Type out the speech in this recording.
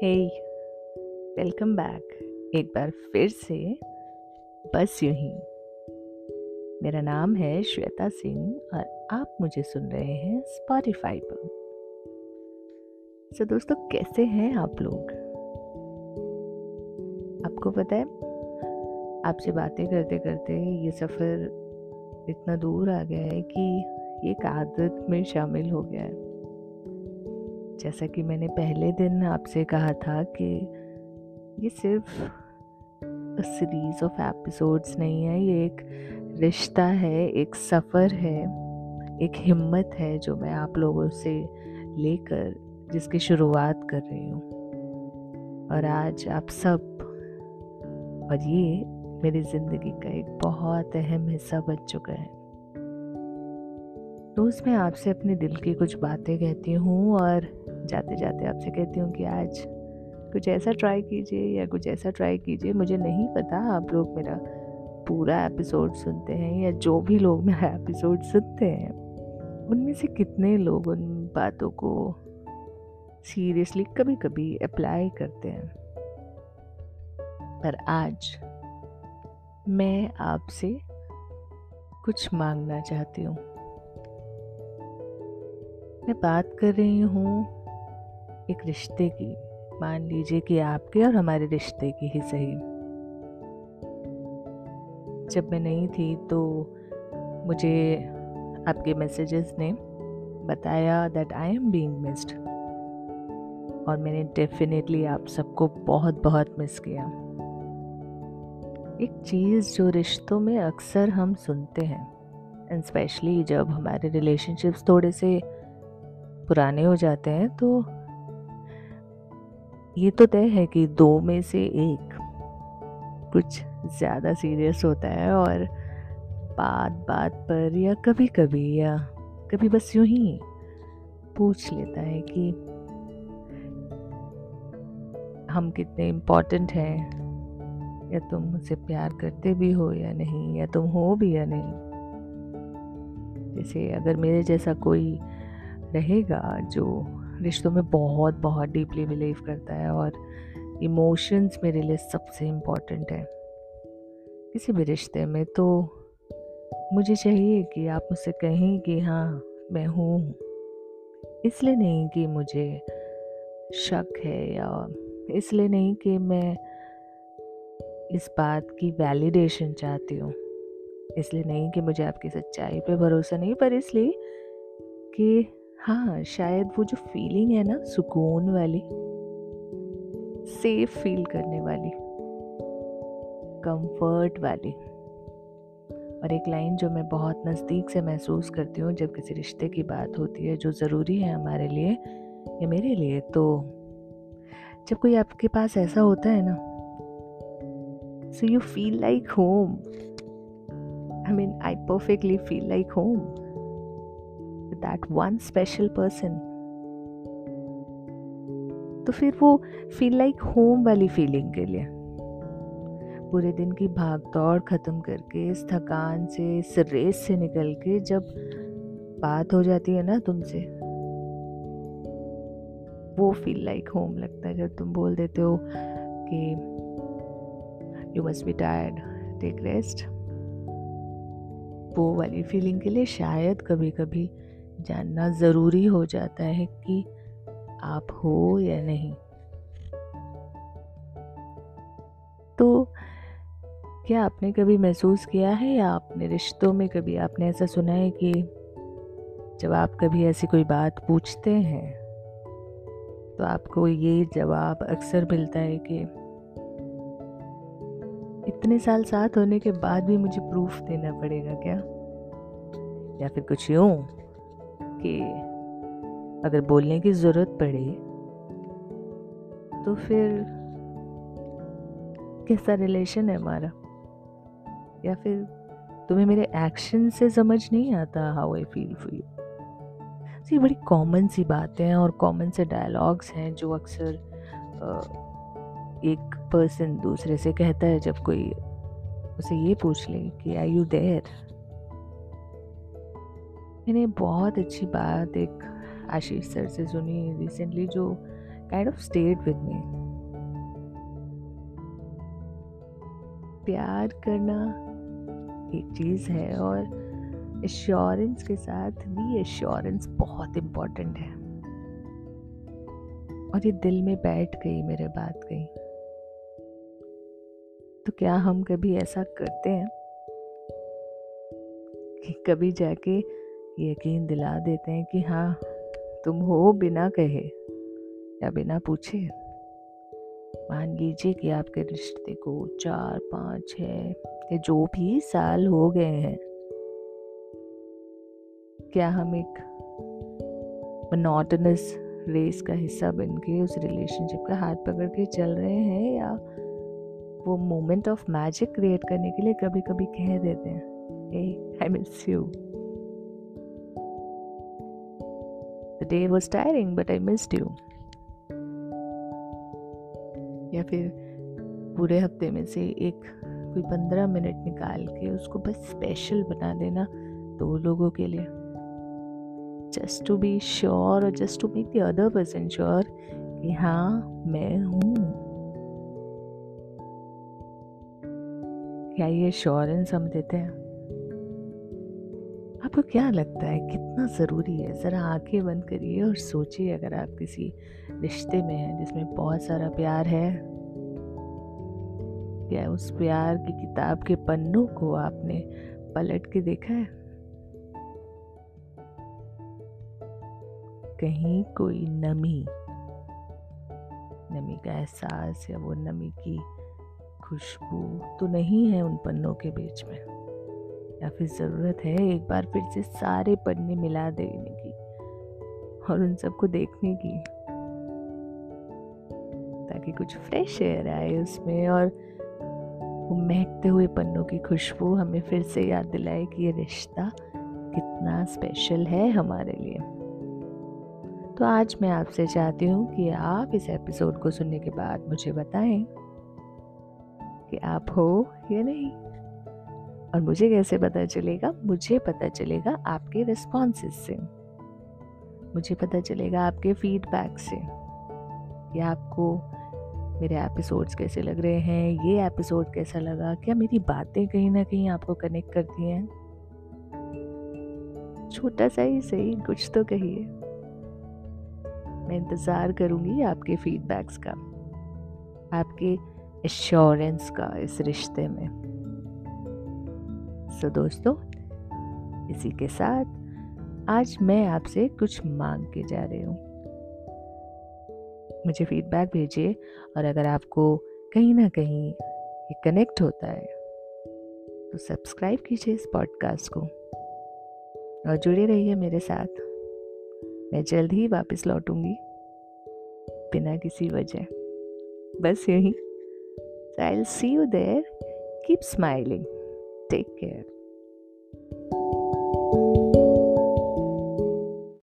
हे, welcome back एक बार फिर से। बस यूं ही। मेरा नाम है श्वेता सिंह और आप मुझे सुन रहे हैं स्पॉटिफाई पर। दोस्तों, कैसे हैं आप लोग? आपको पता है, आपसे बातें करते करते ये सफ़र इतना दूर आ गया है कि ये एक आदत में शामिल हो गया है। जैसा कि मैंने पहले दिन आपसे कहा था कि ये सिर्फ सीरीज ऑफ एपिसोड्स नहीं है, ये एक रिश्ता है, एक सफ़र है, एक हिम्मत है जो मैं आप लोगों से लेकर जिसकी शुरुआत कर रही हूँ। और आज आप सब और ये मेरी ज़िंदगी का एक बहुत अहम हिस्सा बन चुका है। रोज़ मैं आपसे अपने दिल की कुछ बातें कहती हूँ और जाते जाते आपसे कहती हूँ कि आज कुछ ऐसा ट्राई कीजिए या कुछ ऐसा ट्राई कीजिए। मुझे नहीं पता आप लोग मेरा पूरा एपिसोड सुनते हैं या जो भी लोग मेरा एपिसोड सुनते हैं उनमें से कितने लोग उन बातों को सीरियसली कभी कभी अप्लाई करते हैं। पर आज मैं आपसे कुछ मांगना चाहती हूँ। मैं बात कर रही हूँ एक रिश्ते की। मान लीजिए कि आपके और हमारे रिश्ते की ही सही। जब मैं नहीं थी तो मुझे आपके मैसेजेस ने बताया that I am being missed, और मैंने डेफिनेटली आप सबको बहुत बहुत मिस किया। एक चीज़ जो रिश्तों में अक्सर हम सुनते हैं, एंड स्पेशली जब हमारे रिलेशनशिप्स थोड़े से पुराने हो जाते हैं, तो ये तो तय है कि दो में से एक कुछ ज़्यादा सीरियस होता है और बात बात पर या कभी बस यूं ही पूछ लेता है कि हम कितने इम्पोर्टेंट हैं, या तुम मुझसे प्यार करते भी हो या नहीं, या तुम हो भी या नहीं। जैसे अगर मेरे जैसा कोई रहेगा जो रिश्तों में बहुत बहुत डीपली बिलीव करता है और इमोशंस मेरे लिए सबसे इम्पोर्टेंट है किसी भी रिश्ते में, तो मुझे चाहिए कि आप मुझसे कहें कि हाँ मैं हूँ। इसलिए नहीं कि मुझे शक है, या इसलिए नहीं कि मैं इस बात की वैलिडेशन चाहती हूँ, इसलिए नहीं कि मुझे आपकी सच्चाई पे भरोसा नहीं, पर इसलिए कि हाँ, शायद वो जो फीलिंग है ना, सुकून वाली, सेफ फील करने वाली, कंफर्ट वाली। और एक लाइन जो मैं बहुत नज़दीक से महसूस करती हूँ जब किसी रिश्ते की बात होती है जो ज़रूरी है हमारे लिए या मेरे लिए, तो जब कोई आपके पास ऐसा होता है ना, so you feel like home. I mean, I perfectly feel like home with that one special person. तो फिर वो फील लाइक होम वाली फीलिंग के लिए पूरे दिन की भाग दौड़ खत्म करके, इस थकान से, इस रेस से निकल के जब बात हो जाती है ना तुमसे, वो फील लाइक होम लगता है। जब तुम बोल देते हो कि you must be tired, take rest, वो वाली फीलिंग के लिए शायद कभी कभी जानना ज़रूरी हो जाता है कि आप हो या नहीं। तो क्या आपने कभी महसूस किया है, या अपने रिश्तों में कभी आपने ऐसा सुना है कि जब आप कभी ऐसी कोई बात पूछते हैं तो आपको ये जवाब अक्सर मिलता है कि इतने साल साथ होने के बाद भी मुझे प्रूफ देना पड़ेगा क्या? या फिर कुछ यूं कि अगर बोलने की ज़रूरत पड़े तो फिर कैसा रिलेशन है हमारा? या फिर तुम्हें मेरे एक्शन से समझ नहीं आता how I feel for you? ये बड़ी कॉमन सी बातें हैं और कॉमन से डायलॉग्स हैं जो अक्सर एक पर्सन दूसरे से कहता है जब कोई उसे ये पूछ ले कि आर यू देयर। मैंने बहुत अच्छी बात एक आशीष सर से सुनी रिसेंटली, जो kind of stayed with me. प्यार करना एक चीज़ है और एश्योरेंस के साथ रीएश्योरेंस बहुत इम्पोर्टेंट है। और ये दिल में बैठ गई, मेरे बात गई। तो क्या हम कभी ऐसा करते हैं कि कभी जाके यकीन दिला देते हैं कि हाँ तुम हो, बिना कहे या बिना पूछे? मान लीजिए कि आपके रिश्ते को 4, 5, 6 या जो भी साल हो गए हैं, क्या हम एक मोनोटोनस रेस का हिस्सा बन के उस रिलेशनशिप का हाथ पकड़ के चल रहे हैं, या वो मोमेंट ऑफ मैजिक क्रिएट करने के लिए कभी कभी कह देते हैं hey I miss you, the day was tiring but I missed you. या फिर पूरे हफ्ते में से एक कोई 15 मिनट निकाल के उसको बस स्पेशल बना देना 2 लोगों के लिए, जस्ट टू बी श्योर और just to make the other person sure कि हाँ मैं हूँ। क्या ये एश्योरेंस हम देते हैं? आपको क्या लगता है कितना ज़रूरी है? ज़रा आंखें बंद करिए और सोचिए, अगर आप किसी रिश्ते में हैं जिसमें बहुत सारा प्यार है, क्या उस प्यार की किताब के पन्नों को आपने पलट के देखा है? कहीं कोई नमी का एहसास या वो नमी की खुशबू तो नहीं है उन पन्नों के बीच में? या फिर ज़रूरत है एक बार फिर से सारे पन्ने मिला देने की और उन सबको देखने की, ताकि कुछ फ्रेश एयर आए उसमें और वो महकते हुए पन्नों की खुशबू हमें फिर से याद दिलाए कि ये रिश्ता कितना स्पेशल है हमारे लिए। तो आज मैं आपसे चाहती हूँ कि आप इस एपिसोड को सुनने के बाद मुझे बताएं कि आप हो या नहीं। और मुझे कैसे पता चलेगा? मुझे पता चलेगा आपके रिस्पॉन्सेस से, मुझे पता चलेगा आपके फीडबैक से, या आपको मेरे एपिसोड्स कैसे लग रहे हैं, ये एपिसोड कैसा लगा, क्या मेरी बातें कहीं ना कहीं आपको कनेक्ट करती हैं? छोटा सा ही सही, कुछ तो कहिए। मैं इंतज़ार करूंगी आपके फीडबैक्स का, आपके एश्योरेंस का इस रिश्ते में। सो दोस्तों, इसी के साथ आज मैं आपसे कुछ मांग के जा रही हूँ। मुझे फीडबैक भेजिए, और अगर आपको कहीं ना कहीं ये कनेक्ट होता है तो सब्सक्राइब कीजिए इस पॉडकास्ट को और जुड़े रहिए मेरे साथ। मैं जल्द ही वापस लौटूंगी बिना किसी वजह, बस यूं ही। So I'll see you there. Keep smiling. Take care.